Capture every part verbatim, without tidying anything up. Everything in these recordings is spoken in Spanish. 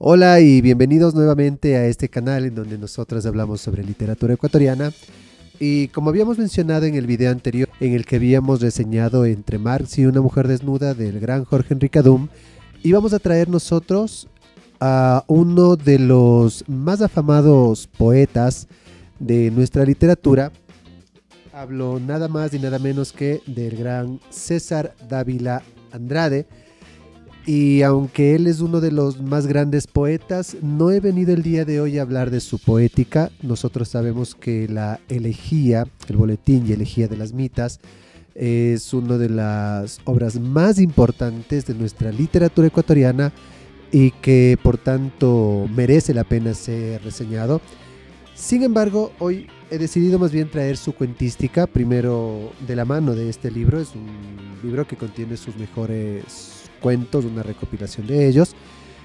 Hola y bienvenidos nuevamente a este canal en donde nosotros hablamos sobre literatura ecuatoriana. Y como habíamos mencionado en el video anterior, en el que habíamos reseñado Entre Marx y una mujer desnuda del gran Jorge Enrique Adum, íbamos a traer nosotros a uno de los más afamados poetas de nuestra literatura. Hablo nada más y nada menos que del gran César Dávila Andrade. Y aunque él es uno de los más grandes poetas, no he venido el día de hoy a hablar de su poética. Nosotros sabemos que la elegía, el boletín y elegía de las mitas, es una de las obras más importantes de nuestra literatura ecuatoriana y que por tanto merece la pena ser reseñado. Sin embargo, hoy he decidido más bien traer su cuentística, primero de la mano de este libro. Es un libro que contiene sus mejores cuentos, una recopilación de ellos,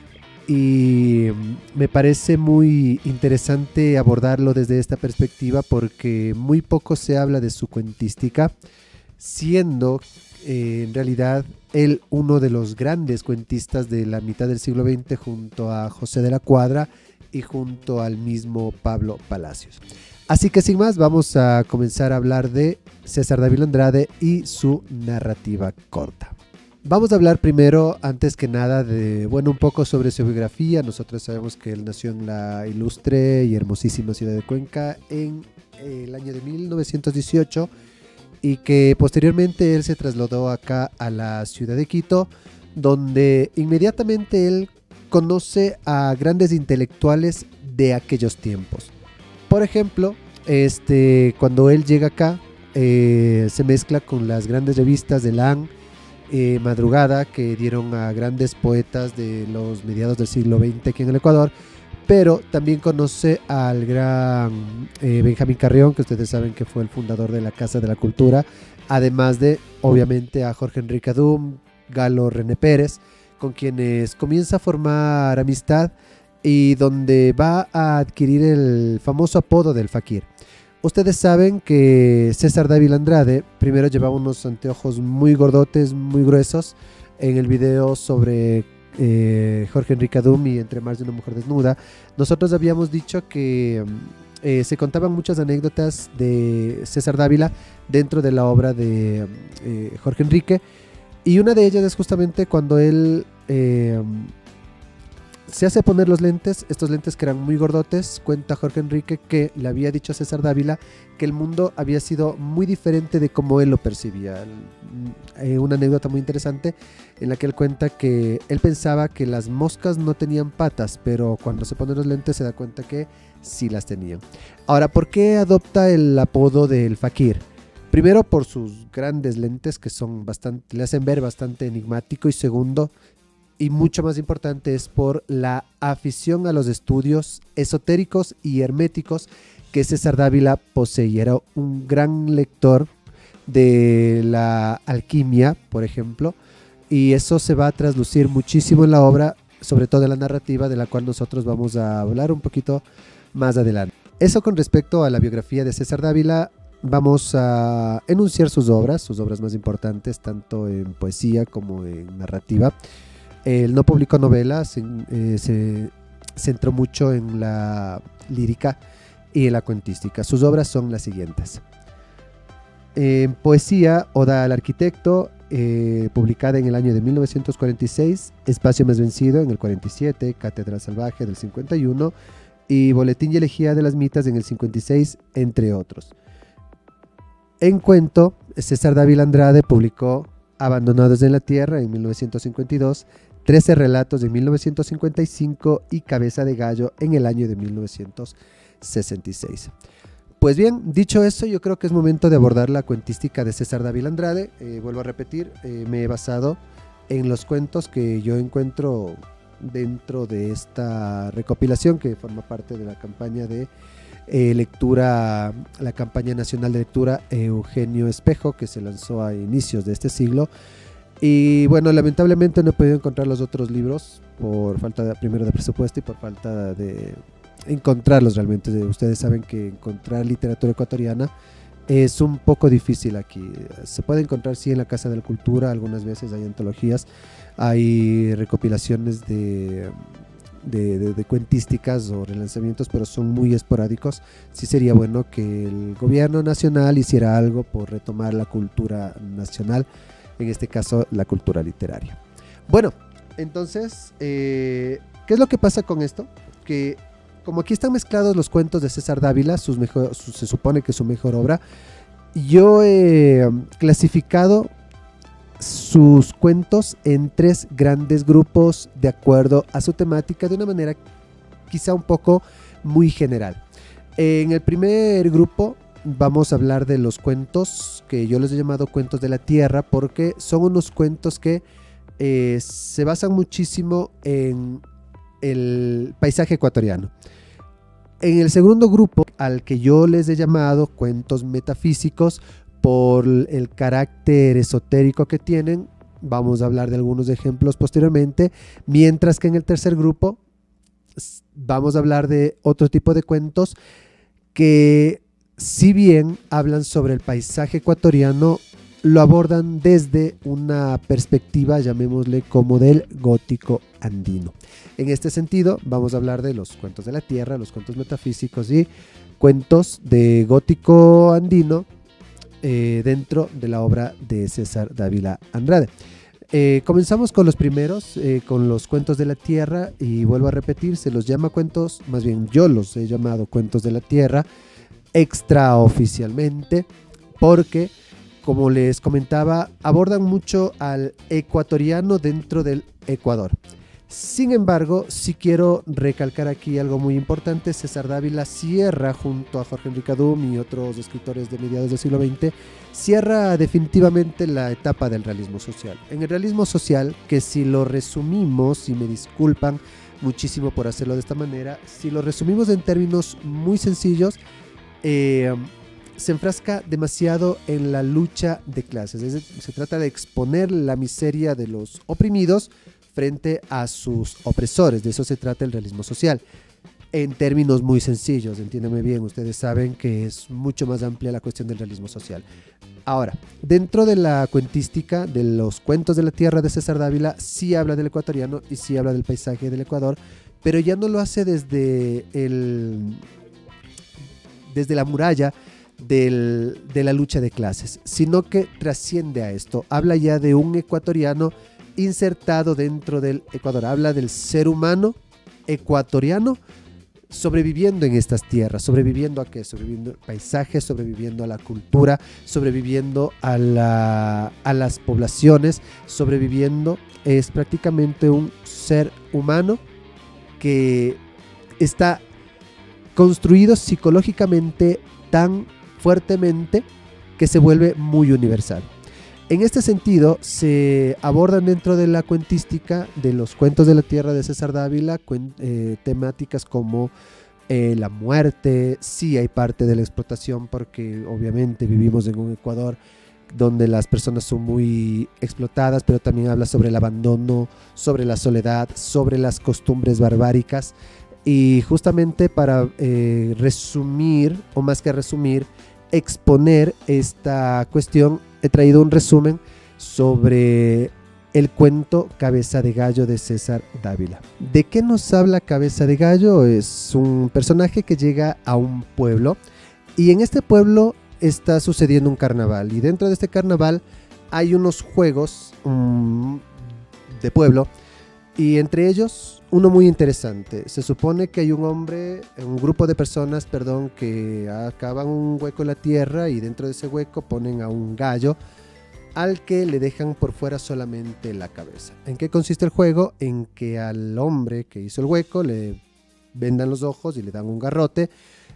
y me parece muy interesante abordarlo desde esta perspectiva porque muy poco se habla de su cuentística, siendo eh, en realidad él uno de los grandes cuentistas de la mitad del siglo veinte junto a José de la Cuadra y junto al mismo Pablo Palacios. Así que sin más, vamos a comenzar a hablar de César Dávila Andrade y su narrativa corta. Vamos a hablar primero, antes que nada, de, bueno, un poco sobre su biografía. Nosotros sabemos que él nació en la ilustre y hermosísima ciudad de Cuenca en el año de mil novecientos dieciocho y que posteriormente él se trasladó acá a la ciudad de Quito, donde inmediatamente él conoce a grandes intelectuales de aquellos tiempos. Por ejemplo, este, cuando él llega acá, eh, se mezcla con las grandes revistas de la A N, Eh, Madrugada, que dieron a grandes poetas de los mediados del siglo veinte aquí en el Ecuador, pero también conoce al gran eh, Benjamín Carrión, que ustedes saben que fue el fundador de la Casa de la Cultura, además de, obviamente, a Jorge Enrique Adum, Galo René Pérez, con quienes comienza a formar amistad y donde va a adquirir el famoso apodo del Fakir. Ustedes saben que César Dávila Andrade primero llevaba unos anteojos muy gordotes, muy gruesos. En el video sobre eh, Jorge Enrique Adum y Entre Marx y una mujer desnuda, nosotros habíamos dicho que eh, se contaban muchas anécdotas de César Dávila dentro de la obra de eh, Jorge Enrique, y una de ellas es justamente cuando él eh, se hace poner los lentes, estos lentes que eran muy gordotes. Cuenta Jorge Enrique que le había dicho a César Dávila que el mundo había sido muy diferente de como él lo percibía. Eh, una anécdota muy interesante en la que él cuenta que él pensaba que las moscas no tenían patas, pero cuando se ponen los lentes se da cuenta que sí las tenían. Ahora, ¿por qué adopta el apodo del Fakir? Primero, por sus grandes lentes que son bastante, le hacen ver bastante enigmático, y segundo, y mucho más importante, es por la afición a los estudios esotéricos y herméticos que César Dávila poseía. Era un gran lector de la alquimia, por ejemplo, y eso se va a traslucir muchísimo en la obra, sobre todo en la narrativa, de la cual nosotros vamos a hablar un poquito más adelante. Eso con respecto a la biografía de César Dávila. Vamos a enunciar sus obras, sus obras más importantes, tanto en poesía como en narrativa. Él no publicó novelas, se, eh, se centró mucho en la lírica y en la cuentística. Sus obras son las siguientes. En poesía, Oda al Arquitecto, eh, publicada en el año de mil novecientos cuarenta y seis, Espacio Más Vencido en el cuarenta y siete, Cátedra Salvaje del cincuenta y uno y Boletín y Elegía de las Mitas en el cincuenta y seis, entre otros. En cuento, César Dávila Andrade publicó Abandonados en la Tierra en mil novecientos cincuenta y dos, trece relatos en mil novecientos cincuenta y cinco y Cabeza de Gallo en el año de mil novecientos sesenta y seis. Pues bien, dicho eso, yo creo que es momento de abordar la cuentística de César Dávila Andrade. Eh, vuelvo a repetir, eh, me he basado en los cuentos que yo encuentro dentro de esta recopilación que forma parte de la campaña de eh, lectura, la campaña nacional de lectura Eugenio Espejo, que se lanzó a inicios de este siglo. Y bueno, lamentablemente no he podido encontrar los otros libros por falta de, primero de presupuesto y por falta de encontrarlos realmente. Ustedes saben que encontrar literatura ecuatoriana es un poco difícil aquí. Se puede encontrar sí en la Casa de la Cultura, algunas veces hay antologías, hay recopilaciones de de, de, de cuentísticas o relanzamientos, pero son muy esporádicos. Sí sería bueno que el gobierno nacional hiciera algo por retomar la cultura nacional, en este caso la cultura literaria. Bueno, entonces, eh, ¿qué es lo que pasa con esto? Que como aquí están mezclados los cuentos de César Dávila, sus mejor, su, se supone que es su mejor obra, yo he clasificado sus cuentos en tres grandes grupos de acuerdo a su temática, de una manera quizá un poco muy general. En el primer grupo vamos a hablar de los cuentos que yo les he llamado cuentos de la tierra, porque son unos cuentos que eh, se basan muchísimo en el paisaje ecuatoriano. En el segundo grupo, al que yo les he llamado cuentos metafísicos, por el carácter esotérico que tienen, vamos a hablar de algunos ejemplos posteriormente, mientras que en el tercer grupo vamos a hablar de otro tipo de cuentos que, si bien hablan sobre el paisaje ecuatoriano, lo abordan desde una perspectiva, llamémosle como del gótico andino. En este sentido, vamos a hablar de los cuentos de la tierra, los cuentos metafísicos y cuentos de gótico andino eh, dentro de la obra de César Dávila Andrade. Eh, comenzamos con los primeros, eh, con los cuentos de la tierra, y vuelvo a repetir, se los llama cuentos, más bien yo los he llamado cuentos de la tierra extraoficialmente, porque, como les comentaba, abordan mucho al ecuatoriano dentro del Ecuador. Sin embargo, sí quiero recalcar aquí algo muy importante. César Dávila cierra, junto a Jorge Enrique Adum y otros escritores de mediados del siglo veinte, cierra definitivamente la etapa del realismo social. En el realismo social, que si lo resumimos, y me disculpan muchísimo por hacerlo de esta manera, si lo resumimos en términos muy sencillos, eh, se enfrasca demasiado en la lucha de clases. Es decir, se trata de exponer la miseria de los oprimidos frente a sus opresores. De eso se trata el realismo social. En términos muy sencillos, entiéndeme bien, ustedes saben que es mucho más amplia la cuestión del realismo social. Ahora, dentro de la cuentística de los cuentos de la tierra de César Dávila, sí habla del ecuatoriano y sí habla del paisaje del Ecuador, pero ya no lo hace desde, el, desde la muralla del, de la lucha de clases, sino que trasciende a esto. Habla ya de un ecuatoriano insertado dentro del Ecuador. Habla del ser humano ecuatoriano sobreviviendo en estas tierras. ¿Sobreviviendo a qué? Sobreviviendo al paisaje, sobreviviendo a la cultura, sobreviviendo a, la, a las poblaciones, sobreviviendo. Es prácticamente un ser humano que está construido psicológicamente tan fuertemente que se vuelve muy universal. En este sentido, se abordan dentro de la cuentística de los cuentos de la tierra de César Dávila eh, temáticas como eh, la muerte. Sí hay parte de la explotación, porque obviamente vivimos en un Ecuador donde las personas son muy explotadas, pero también habla sobre el abandono, sobre la soledad, sobre las costumbres barbáricas. Y justamente para eh, resumir, o más que resumir, exponer esta cuestión, he traído un resumen sobre el cuento Cabeza de Gallo de César Dávila. ¿De qué nos habla Cabeza de Gallo? Es un personaje que llega a un pueblo, y en este pueblo está sucediendo un carnaval, y dentro de este carnaval hay unos juegos um, de pueblo, y entre ellos uno muy interesante. Se supone que hay un hombre, un grupo de personas, perdón, que acaban un hueco en la tierra, y dentro de ese hueco ponen a un gallo al que le dejan por fuera solamente la cabeza. ¿En qué consiste el juego? En que al hombre que hizo el hueco le vendan los ojos y le dan un garrote,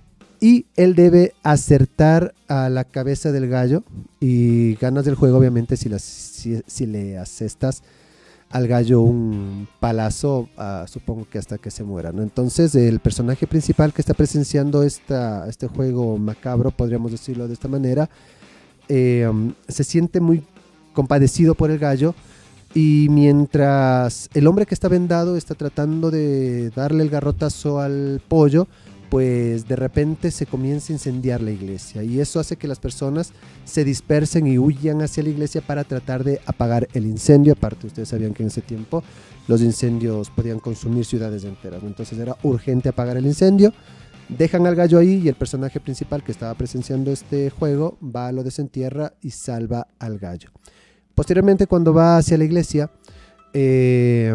y él debe acertar a la cabeza del gallo, y ganas del juego obviamente si, las, si, si le asestas al gallo un palazo, uh, supongo que hasta que se muera, ¿no? Entonces el personaje principal que está presenciando esta, este juego macabro, podríamos decirlo de esta manera, eh, um, se siente muy compadecido por el gallo, y mientras el hombre que está vendado está tratando de darle el garrotazo al pollo, pues de repente se comienza a incendiar la iglesia y eso hace que las personas se dispersen y huyan hacia la iglesia para tratar de apagar el incendio. Aparte, ustedes sabían que en ese tiempo los incendios podían consumir ciudades enteras, ¿no? Entonces era urgente apagar el incendio. Dejan al gallo ahí y el personaje principal que estaba presenciando este juego va, lo desentierra y salva al gallo. Posteriormente, cuando va hacia la iglesia, eh,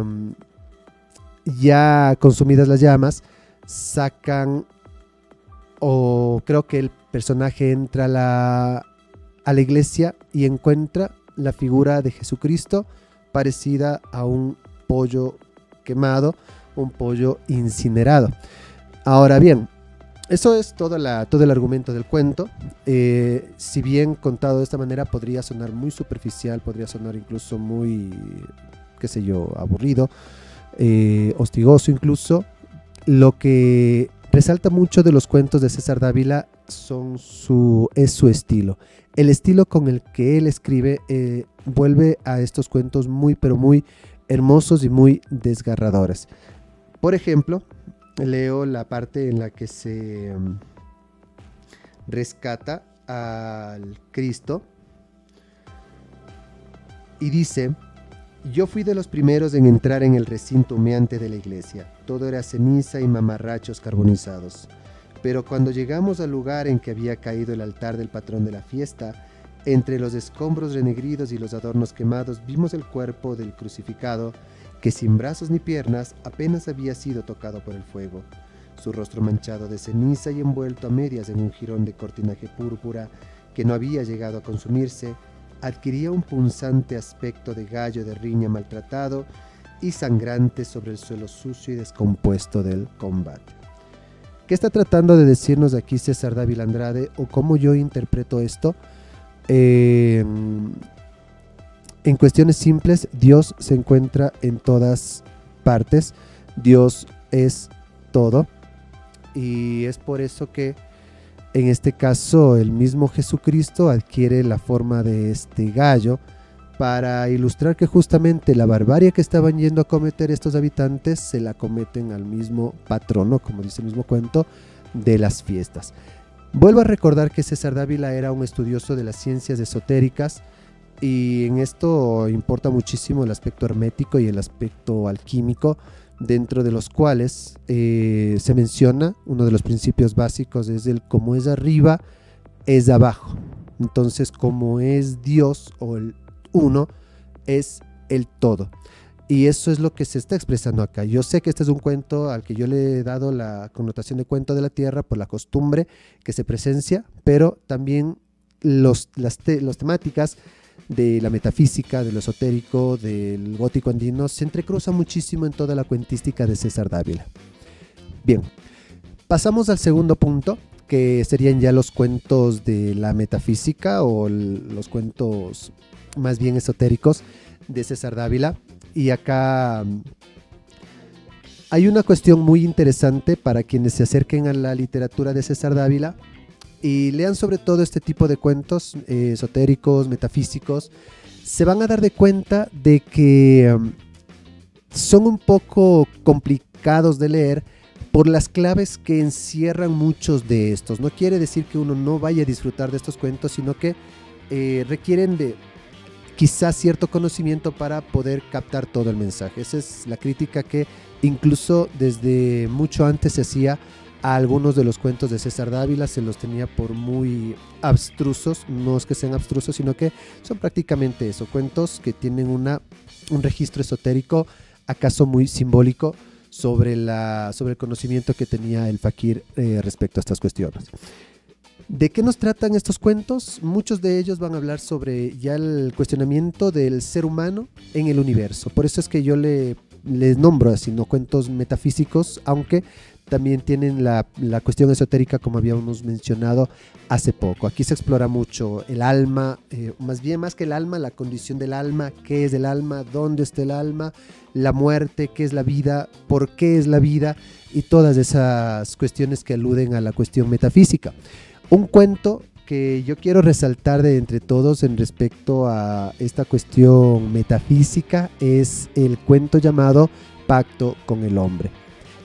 ya consumidas las llamas, sacan, o creo que el personaje entra a la, a la iglesia y encuentra la figura de Jesucristo parecida a un pollo quemado, un pollo incinerado. Ahora bien, eso es todo, la, todo el argumento del cuento. Eh, si bien contado de esta manera podría sonar muy superficial, podría sonar incluso muy, qué sé yo, aburrido, eh, hostigoso incluso. Lo que resalta mucho de los cuentos de César Dávila son su, es su estilo. El estilo con el que él escribe eh, vuelve a estos cuentos muy, pero muy hermosos y muy desgarradores. Por ejemplo, leo la parte en la que se um, rescata al Cristo y dice: yo fui de los primeros en entrar en el recinto humeante de la iglesia. Todo era ceniza y mamarrachos carbonizados. Pero cuando llegamos al lugar en que había caído el altar del patrón de la fiesta, entre los escombros renegridos y los adornos quemados, vimos el cuerpo del crucificado, que sin brazos ni piernas apenas había sido tocado por el fuego. Su rostro manchado de ceniza y envuelto a medias en un jirón de cortinaje púrpura que no había llegado a consumirse, adquiría un punzante aspecto de gallo de riña maltratado y sangrante sobre el suelo sucio y descompuesto del combate. ¿Qué está tratando de decirnos aquí César Dávila Andrade, o cómo yo interpreto esto? Eh, en cuestiones simples, Dios se encuentra en todas partes, Dios es todo, y es por eso que en este caso el mismo Jesucristo adquiere la forma de este gallo para ilustrar que justamente la barbarie que estaban yendo a cometer estos habitantes se la cometen al mismo patrono, como dice el mismo cuento, de las fiestas. Vuelvo a recordar que César Dávila era un estudioso de las ciencias esotéricas y en esto importa muchísimo el aspecto hermético y el aspecto alquímico, dentro de los cuales eh, se menciona uno de los principios básicos es el como es arriba es abajo. Entonces, como es Dios o el uno, es el todo, y eso es lo que se está expresando acá. Yo sé que este es un cuento al que yo le he dado la connotación de cuento de la tierra por la costumbre que se presencia, pero también los, las te, las temáticas de la metafísica, de lo esotérico, del gótico andino, se entrecruza muchísimo en toda la cuentística de César Dávila. Bien, pasamos al segundo punto, que serían ya los cuentos de la metafísica o los cuentos más bien esotéricos de César Dávila. Y acá hay una cuestión muy interesante para quienes se acerquen a la literatura de César Dávila y lean sobre todo este tipo de cuentos eh, esotéricos, metafísicos. Se van a dar de cuenta de que um, son un poco complicados de leer por las claves que encierran muchos de estos. No quiere decir que uno no vaya a disfrutar de estos cuentos, sino que eh, requieren de quizás cierto conocimiento para poder captar todo el mensaje. Esa es la crítica que incluso desde mucho antes se hacía a algunos de los cuentos de César Dávila. Se los tenía por muy abstrusos, no es que sean abstrusos, sino que son prácticamente eso, cuentos que tienen una, un registro esotérico, acaso muy simbólico, sobre, la, sobre el conocimiento que tenía el fakir eh, respecto a estas cuestiones. ¿De qué nos tratan estos cuentos? Muchos de ellos van a hablar sobre ya el cuestionamiento del ser humano en el universo. Por eso es que yo le, les nombro así, ¿no? Cuentos metafísicos, aunque también tienen la, la cuestión esotérica, como habíamos mencionado hace poco. Aquí se explora mucho el alma, eh, más bien más que el alma, la condición del alma, qué es el alma, dónde está el alma, la muerte, qué es la vida, por qué es la vida, y todas esas cuestiones que aluden a la cuestión metafísica. Un cuento que yo quiero resaltar de entre todos en respecto a esta cuestión metafísica es el cuento llamado Pacto con el Hombre.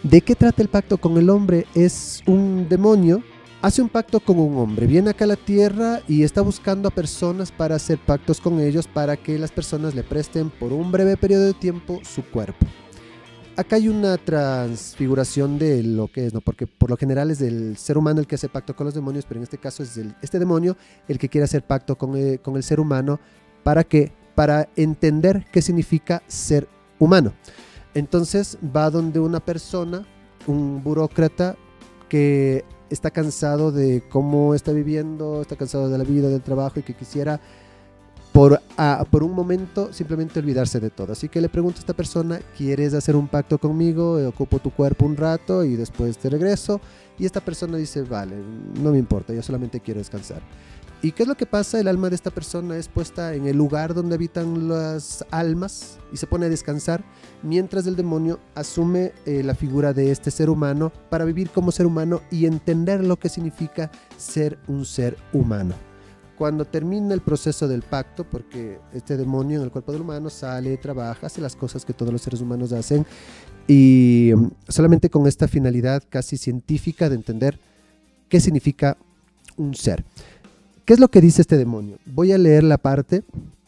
¿De qué trata el pacto con el hombre? Es un demonio, hace un pacto con un hombre, viene acá a la tierra y está buscando a personas para hacer pactos con ellos para que las personas le presten por un breve periodo de tiempo su cuerpo. Acá hay una transfiguración de lo que es, ¿no? Porque por lo general es el ser humano el que hace pacto con los demonios, pero en este caso es el, este demonio el que quiere hacer pacto con el, con el ser humano. ¿Para qué? Para entender qué significa ser humano. Entonces va donde una persona, un burócrata que está cansado de cómo está viviendo, está cansado de la vida, del trabajo y que quisiera por, a, por un momento simplemente olvidarse de todo. Así que le pregunto a esta persona, ¿quieres hacer un pacto conmigo? Ocupo tu cuerpo un rato y después te regreso. Y esta persona dice, vale, no me importa, yo solamente quiero descansar. ¿Y qué es lo que pasa? El alma de esta persona es puesta en el lugar donde habitan las almas y se pone a descansar, mientras el demonio asume eh, la figura de este ser humano para vivir como ser humano y entender lo que significa ser un ser humano. Cuando termina el proceso del pacto, porque este demonio en el cuerpo del humano sale, trabaja, hace las cosas que todos los seres humanos hacen, y solamente con esta finalidad casi científica de entender qué significa un ser. ¿Qué es lo que dice este demonio? Voy a leer la parte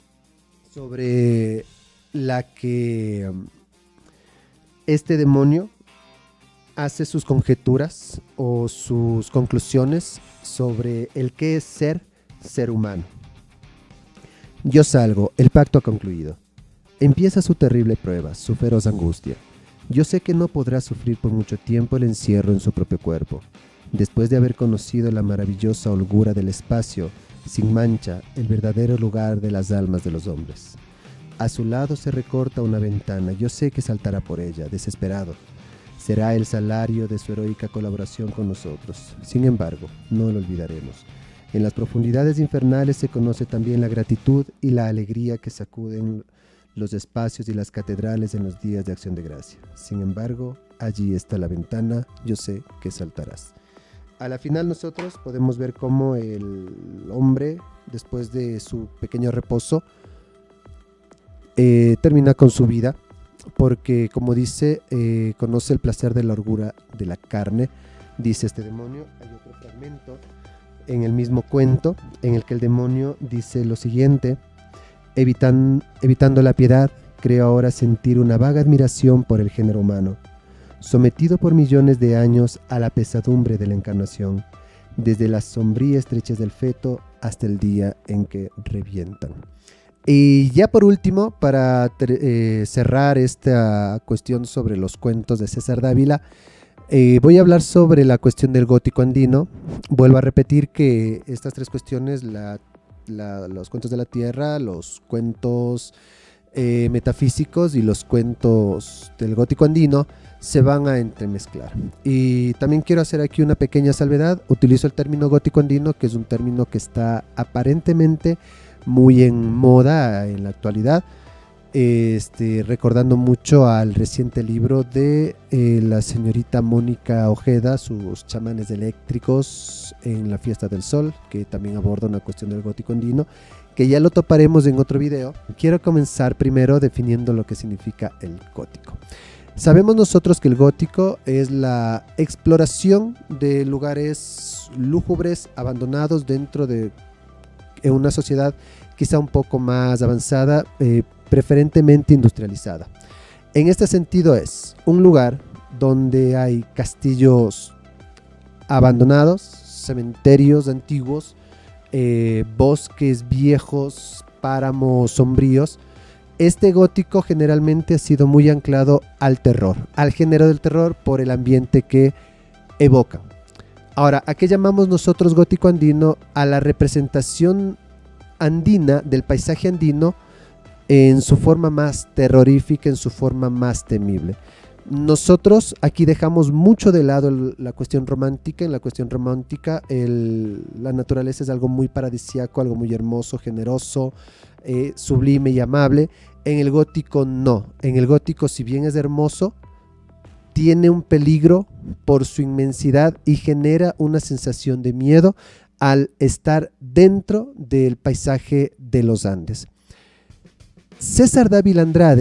sobre la que este demonio hace sus conjeturas o sus conclusiones sobre el qué es ser ser humano. Yo salgo, el pacto ha concluido. Empieza su terrible prueba, su feroz angustia. Yo sé que no podrá sufrir por mucho tiempo el encierro en su propio cuerpo. Después de haber conocido la maravillosa holgura del espacio, sin mancha, el verdadero lugar de las almas de los hombres. A su lado se recorta una ventana, yo sé que saltará por ella, desesperado. Será el salario de su heroica colaboración con nosotros. Sin embargo, no lo olvidaremos. En las profundidades infernales se conoce también la gratitud y la alegría que sacuden los espacios y las catedrales en los días de Acción de Gracia. Sin embargo, allí está la ventana, yo sé que saltarás. A la final nosotros podemos ver cómo el hombre, después de su pequeño reposo, eh, termina con su vida, porque como dice, eh, conoce el placer de la holgura de la carne, dice este demonio. Hay otro fragmento en el mismo cuento en el que el demonio dice lo siguiente: Evitan, evitando la piedad, creo ahora sentir una vaga admiración por el género humano, sometido por millones de años a la pesadumbre de la encarnación, desde las sombrías estreches del feto hasta el día en que revientan. Y ya por último, para eh, cerrar esta cuestión sobre los cuentos de César Dávila, eh, voy a hablar sobre la cuestión del gótico andino. Vuelvo a repetir que estas tres cuestiones, la, la, los cuentos de la tierra, los cuentos eh, metafísicos y los cuentos del gótico andino, se van a entremezclar. Y también quiero hacer aquí una pequeña salvedad. Utilizo el término gótico andino, que es un término que está aparentemente muy en moda en la actualidad, este, recordando mucho al reciente libro de eh, la señorita Mónica Ojeda, sus chamanes eléctricos en la fiesta del sol, que también aborda una cuestión del gótico andino, que ya lo toparemos en otro video. Quiero comenzar primero definiendo lo que significa el gótico. Sabemos nosotros que el gótico es la exploración de lugares lúgubres, abandonados dentro de una sociedad quizá un poco más avanzada, eh, preferentemente industrializada. En este sentido es un lugar donde hay castillos abandonados, cementerios antiguos, eh, bosques viejos, páramos sombríos. Este gótico generalmente ha sido muy anclado al terror, al género del terror, por el ambiente que evoca. Ahora, ¿a qué llamamos nosotros gótico andino? A la representación andina del paisaje andino en su forma más terrorífica, en su forma más temible. Nosotros aquí dejamos mucho de lado el, la cuestión romántica. En la cuestión romántica el, la naturaleza es algo muy paradisíaco, algo muy hermoso, generoso, eh, sublime y amable. En el gótico no. En el gótico, si bien es hermoso, tiene un peligro por su inmensidad y genera una sensación de miedo al estar dentro del paisaje de los Andes. César Dávila Andrade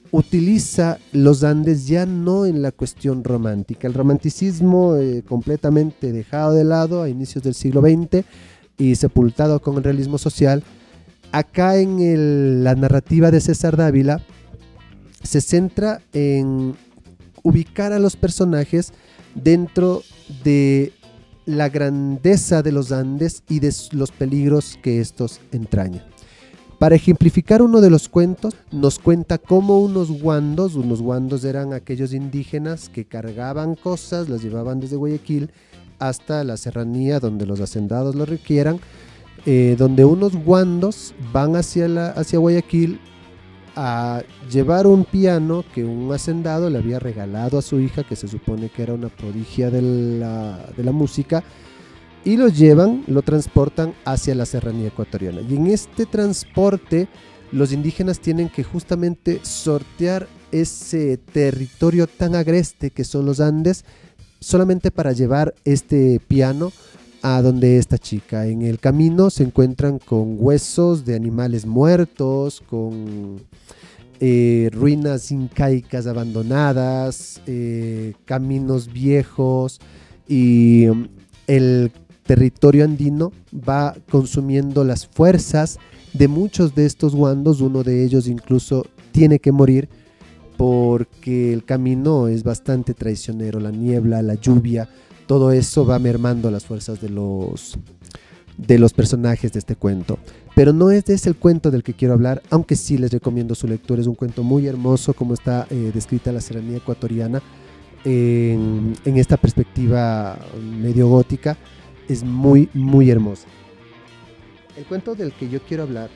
utiliza los Andes ya no en la cuestión romántica. El romanticismo eh, completamente dejado de lado a inicios del siglo veinte y sepultado con el realismo social. Acá en el, la narrativa de César Dávila se centra en ubicar a los personajes dentro de la grandeza de los Andes y de los peligros que estos entrañan. Para ejemplificar uno de los cuentos, nos cuenta cómo unos guandos, unos guandos eran aquellos indígenas que cargaban cosas, las llevaban desde Guayaquil hasta la serranía donde los hacendados lo requieran, eh, donde unos guandos van hacia, la, hacia Guayaquil a llevar un piano que un hacendado le había regalado a su hija, que se supone que era una prodigia de la, de la música, y lo llevan, lo transportan hacia la serranía ecuatoriana. Y en este transporte los indígenas tienen que justamente sortear ese territorio tan agreste que son los Andes, solamente para llevar este piano a donde esta chica. En el camino se encuentran con huesos de animales muertos, con eh, ruinas incaicas abandonadas, eh, caminos viejos, y el territorio andino va consumiendo las fuerzas de muchos de estos guandos. Uno de ellos incluso tiene que morir porque el camino es bastante traicionero, la niebla, la lluvia, todo eso va mermando las fuerzas de los, de los personajes de este cuento. Pero no es de ese el cuento del que quiero hablar, aunque sí les recomiendo su lectura. Es un cuento muy hermoso, como está eh, descrita la serranía ecuatoriana en, en esta perspectiva medio gótica. Es muy, muy hermosa. El cuento del que yo quiero hablar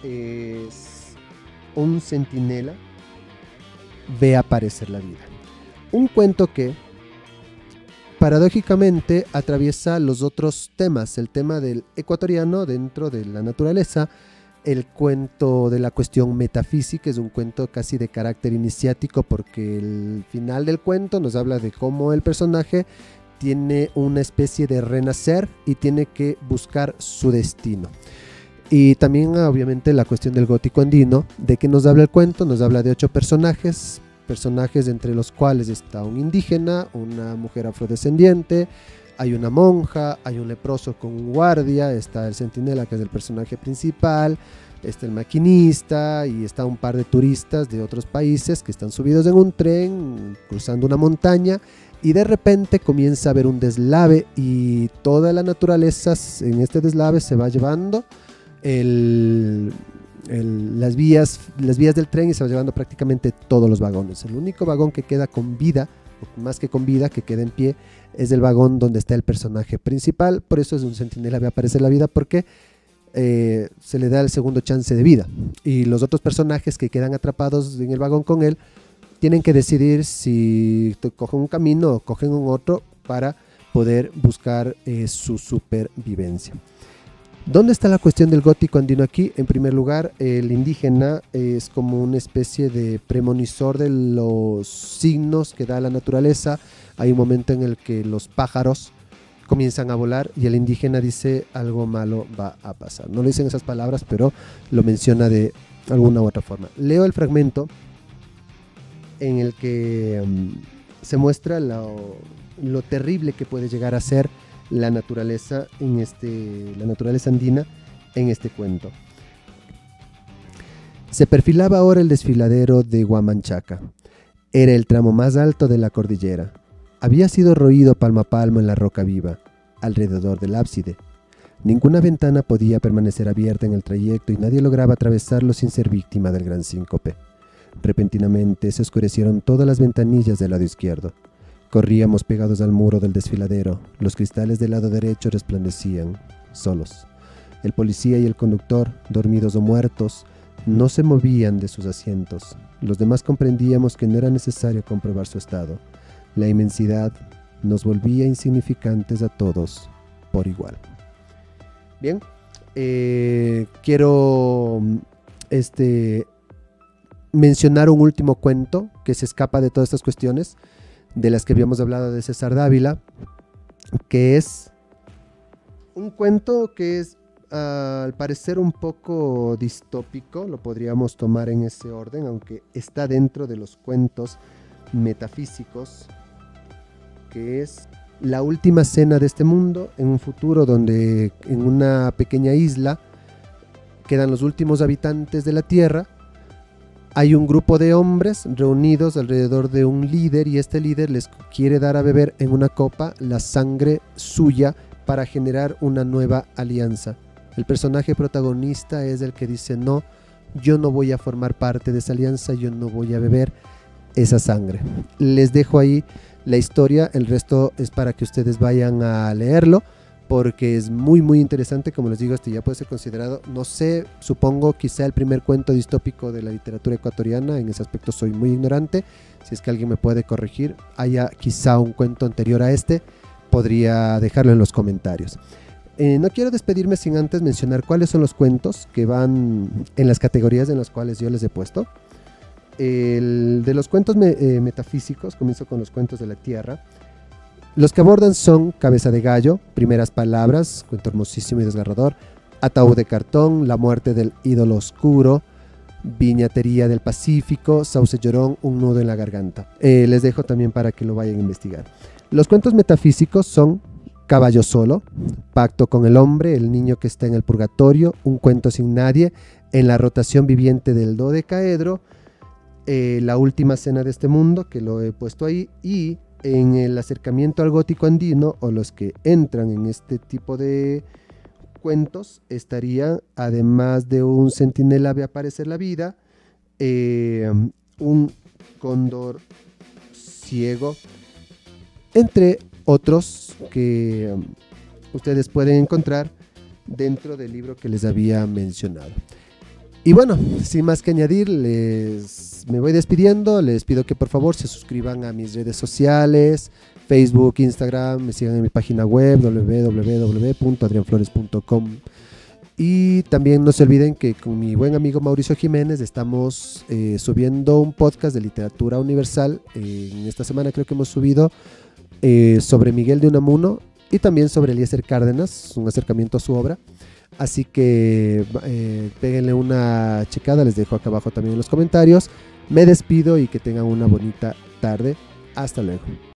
es Un centinela ve aparecer la vida. Un cuento que paradójicamente atraviesa los otros temas, el tema del ecuatoriano dentro de la naturaleza, el cuento de la cuestión metafísica. Es un cuento casi de carácter iniciático porque el final del cuento nos habla de cómo el personaje tiene una especie de renacer y tiene que buscar su destino. Y también obviamente la cuestión del gótico andino. ¿De qué nos habla el cuento? Nos habla de ocho personajes, personajes entre los cuales está un indígena, una mujer afrodescendiente, hay una monja, hay un leproso con un guardia, está el centinela, que es el personaje principal, está el maquinista y está un par de turistas de otros países que están subidos en un tren cruzando una montaña, y de repente comienza a haber un deslave y toda la naturaleza en este deslave se va llevando el, el, las, vías, las vías del tren, y se va llevando prácticamente todos los vagones. El único vagón que queda con vida, o más que con vida, que queda en pie, es el vagón donde está el personaje principal. Por eso es un centinela ve aparecer la vida, porque eh, se le da el segundo chance de vida, y los otros personajes que quedan atrapados en el vagón con él tienen que decidir si cogen un camino o cogen un otro para poder buscar eh, su supervivencia. ¿Dónde está la cuestión del gótico andino aquí? En primer lugar, el indígena es como una especie de premonizor de los signos que da la naturaleza. Hay un momento en el que los pájaros comienzan a volar y el indígena dice: algo malo va a pasar. No lo dicen esas palabras, pero lo menciona de alguna u otra forma. Leo el fragmento en el que um, se muestra lo, lo terrible que puede llegar a ser la naturaleza en este, la naturaleza andina en este cuento. Se perfilaba ahora el desfiladero de Huamanchaca. Era el tramo más alto de la cordillera. Había sido roído palmo a palmo en la roca viva, alrededor del ábside. Ninguna ventana podía permanecer abierta en el trayecto y nadie lograba atravesarlo sin ser víctima del gran síncope. Repentinamente se oscurecieron todas las ventanillas del lado izquierdo. Corríamos pegados al muro del desfiladero. Los cristales del lado derecho resplandecían, solos. El policía y el conductor, dormidos o muertos, no se movían de sus asientos. Los demás comprendíamos que no era necesario comprobar su estado. La inmensidad nos volvía insignificantes a todos por igual. Bien, eh, quiero este, mencionar un último cuento que se escapa de todas estas cuestiones de las que habíamos hablado de César Dávila, que es un cuento que es uh, al parecer un poco distópico, lo podríamos tomar en ese orden, aunque está dentro de los cuentos metafísicos, que es la última cena de este mundo en un futuro donde en una pequeña isla quedan los últimos habitantes de la Tierra. Hay un grupo de hombres reunidos alrededor de un líder y este líder les quiere dar a beber en una copa la sangre suya para generar una nueva alianza. El personaje protagonista es el que dice: no, yo no voy a formar parte de esa alianza, yo no voy a beber esa sangre. Les dejo ahí la historia, el resto es para que ustedes vayan a leerlo, porque es muy muy interesante. Como les digo, este ya puede ser considerado, no sé, supongo quizá el primer cuento distópico de la literatura ecuatoriana. En ese aspecto soy muy ignorante, si es que alguien me puede corregir, haya quizá un cuento anterior a este, podría dejarlo en los comentarios. Eh, no quiero despedirme sin antes mencionar cuáles son los cuentos que van en las categorías en las cuales yo les he puesto. El de los cuentos me, eh, metafísicos, comienzo con los cuentos de la Tierra. Los que abordan son Cabeza de Gallo, Primeras Palabras, cuento hermosísimo y desgarrador, Ataúd de Cartón, La Muerte del Ídolo Oscuro, Viñatería del Pacífico, Sauce Llorón, Un Nudo en la Garganta. Eh, les dejo también para que lo vayan a investigar. Los cuentos metafísicos son Caballo Solo, Pacto con el Hombre, El Niño que está en el Purgatorio, Un Cuento sin Nadie, En la Rotación Viviente del Dodecaedro, eh, La Última Cena de este Mundo, que lo he puesto ahí, y en el acercamiento al gótico andino, o los que entran en este tipo de cuentos, estaría, además de Un Centinela ve aparecer la vida, eh, Un Cóndor Ciego, entre otros que um, ustedes pueden encontrar dentro del libro que les había mencionado. Y bueno, sin más que añadir, les me voy despidiendo. Les pido que por favor se suscriban a mis redes sociales, Facebook, Instagram, me sigan en mi página web w w w punto adrian flores punto com. Y también no se olviden que con mi buen amigo Mauricio Jiménez estamos eh, subiendo un podcast de literatura universal. Eh, en esta semana creo que hemos subido eh, sobre Miguel de Unamuno y también sobre Eliezer Cárdenas, un acercamiento a su obra. Así que eh, péguenle una checada, les dejo acá abajo también en los comentarios. Me despido y que tengan una bonita tarde. Hasta luego.